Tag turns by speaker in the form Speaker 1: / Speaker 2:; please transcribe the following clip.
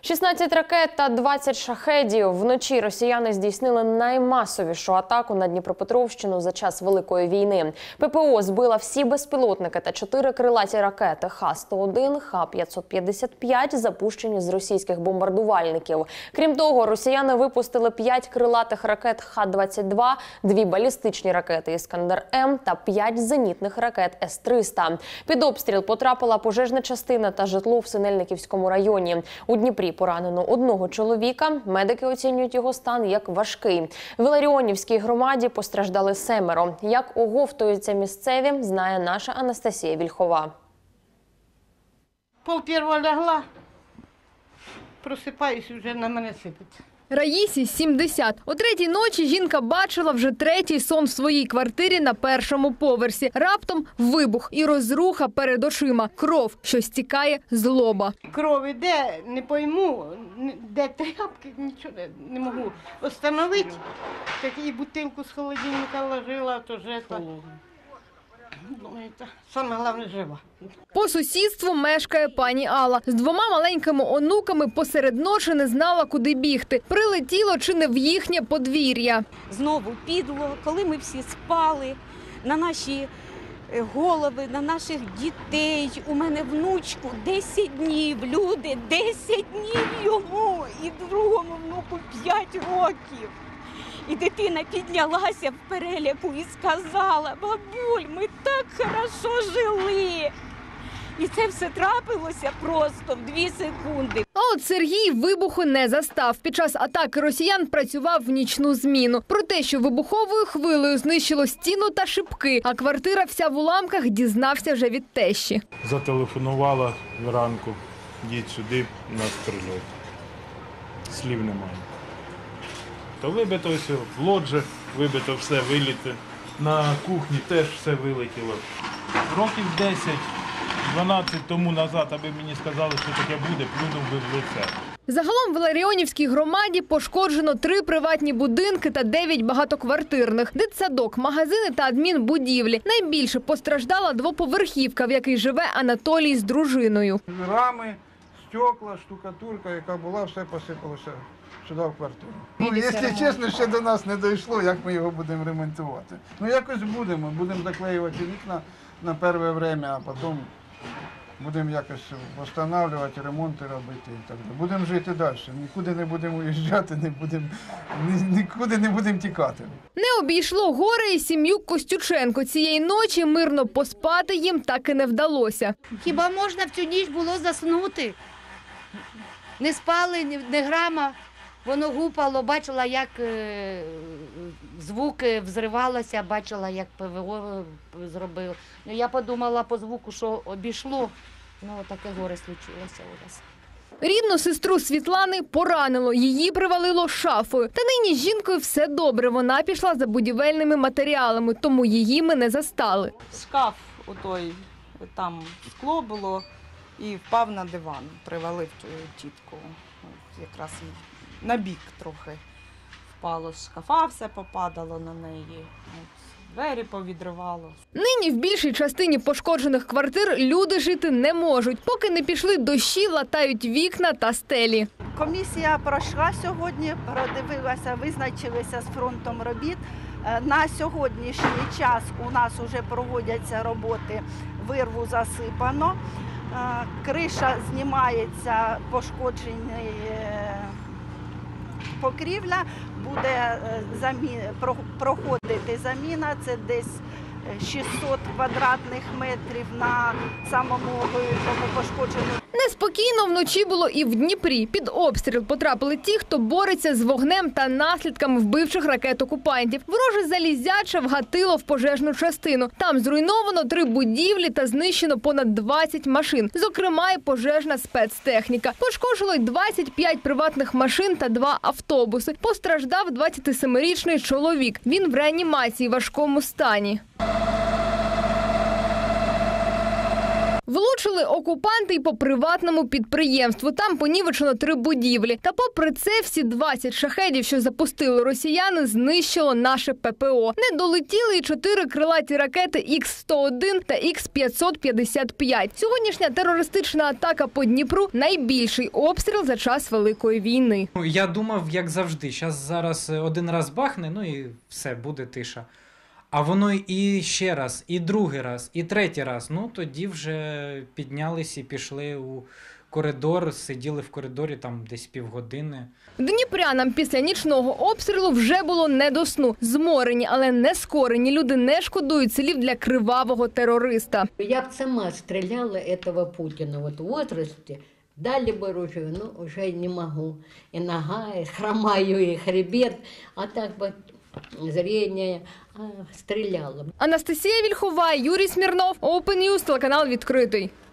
Speaker 1: 16 ракет та 20 шахедів. Вночі росіяни здійснили наймасовішу атаку на Дніпропетровщину за час Великої війни. ППО збила всі безпілотники та 4 крилаті ракети Х-101, Х-555, запущені з російських бомбардувальників. Крім того, росіяни випустили 5 крилатих ракет Х-22, 2 балістичні ракети «Іскандер-М» та 5 зенітних ракет С-300. Під обстріл потрапила пожежна частина та житло в Синельниківському районі. У Дніпрі поранено одного чоловіка. Медики оцінюють його стан як важкий. В Іларіонівській громаді постраждали 7. Як оговтуються місцеві, знає наша Анастасія Вільхова.
Speaker 2: Пол-первого лягла, просипаюсь, вже на мене сипеться.
Speaker 3: Раїсі 70. О 3-й ночі жінка бачила вже 3-й сон в своїй квартирі на 1-му поверсі. Раптом вибух і розруха перед очима. Кров, що стікає з лоба.
Speaker 2: Кров іде, не пойму, де тряпки, нічого не можу встановити. Так і бутилку з холодильника ложила, то вже це. Саме головне жива.
Speaker 3: По сусідству мешкає пані Алла. З 2 маленькими онуками посеред ночі не знала, куди бігти. Прилетіло чи не в їхнє подвір'я.
Speaker 4: Знову підло, коли ми всі спали, на наші голови, на наших дітей. У мене внучку 10 днів, люди, 10 днів йому і другому внуку 5 років. І дитина піднялася в переляку і сказала: бабуль, ми так хорошо жили. І це все трапилося просто в 2 секунди.
Speaker 3: А от Сергій вибуху не застав. Під час атаки росіян працював в нічну зміну. Про те, що вибуховою хвилею знищило стіну та шибки, а квартира вся в уламках, дізнався вже від тещі.
Speaker 5: Зателефонувала вранку: їдь сюди, у нас прильот. Слів немає. То вибито все, в лоджі вибито все, виліти. На кухні теж все вилетіло. Років 10-12 тому назад, аби мені сказали, що таке буде, плюнув би в лице.
Speaker 3: Загалом в Іларіонівській громаді пошкоджено 3 приватні будинки та 9 багатоквартирних. Дитсадок, магазини та адмінбудівлі. Найбільше постраждала 2-поверхівка, в якій живе Анатолій з дружиною.
Speaker 6: Рами, стекла, штукатурка, яка була, все посипалося сюди в квартиру. Якщо чесно, ще до нас не дійшло, як ми його будемо ремонтувати. Якось будемо заклеювати вікна на перше час, а потім будемо якось встановлювати, ремонти робити і так далі. Будемо жити далі, нікуди не будемо уїжджати, нікуди не будемо тікати.
Speaker 3: Не обійшло горе і сім'ю Костюченко. Цієї ночі мирно поспати їм так і не вдалося.
Speaker 7: Хіба можна в цю ніч було заснути? Не спали, ні грама. Воно гупало, бачила, як звуки взривалося, бачила, як ПВО зробив. Я подумала по звуку, що обійшло, таке горе случилося у нас.
Speaker 3: Рідну сестру Світлани поранило, її привалило шафою. Та нині з жінкою все добре, вона пішла за будівельними матеріалами, тому її ми не застали.
Speaker 8: Шкаф отой, там скло було і впав на диван, привалив тітку, якраз на бік трохи впало з шкафа, все попадало на неї, двері повідривало.
Speaker 3: Нині в більшій частині пошкоджених квартир люди жити не можуть. Поки не пішли дощі, латають вікна та стелі.
Speaker 9: Комісія пройшла сьогодні, продивилася, визначилися з фронтом робіт. На сьогоднішній час у нас вже проводяться роботи, вирву засипано, криша знімається, пошкоджений покрівля, буде проходити заміна, це десь 600 квадратних метрів на самому пошкодженому.
Speaker 3: Неспокійно вночі було і в Дніпрі. Під обстріл потрапили ті, хто бореться з вогнем та наслідками вбивчих ракет окупантів. Вороже залізяче вгатило в пожежну частину. Там зруйновано 3 будівлі та знищено понад 20 машин. Зокрема, і пожежна спецтехніка. Пошкоджено й 25 приватних машин та 2 автобуси. Постраждав 27-річний чоловік. Він в реанімації в важкому стані. Влучили окупанти й по приватному підприємству. Там понівечено 3 будівлі. Та попри це всі 20 шахедів, що запустили росіяни, знищило наше ППО. Не долетіли й 4 крилаті ракети Х-101 та Х-555. Сьогоднішня терористична атака по Дніпру – найбільший обстріл за час Великої війни.
Speaker 10: Я думав, як завжди, зараз один раз бахне, ну і все, буде тиша. А воно і ще раз, і другий раз, і третій раз. Ну, тоді вже піднялись і пішли у коридор, сиділи в коридорі там десь півгодини.
Speaker 3: Дніпрянам після нічного обстрілу вже було не до сну. Зморені, але не скорені люди не шкодують слів для кривавого терориста.
Speaker 11: Я б сама стріляла этого Путіна в возрасте. Дали бы оружие, но уже не могу. И нога, и хромаю, и хребет, а так бы зрение стреляла.
Speaker 3: Анастасія Вільхова, Юрій Смірнов, Open News, телеканал «Відкритий».